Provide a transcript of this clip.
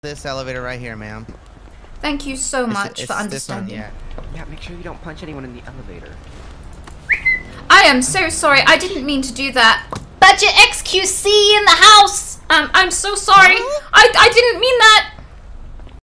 this elevator right here, ma'am. Thank you so much for understanding. This one, Yeah, make sure you don't punch anyone in the elevator. I am so sorry. I didn't mean to do that. Budget XQC in the house. I'm so sorry. I didn't mean that.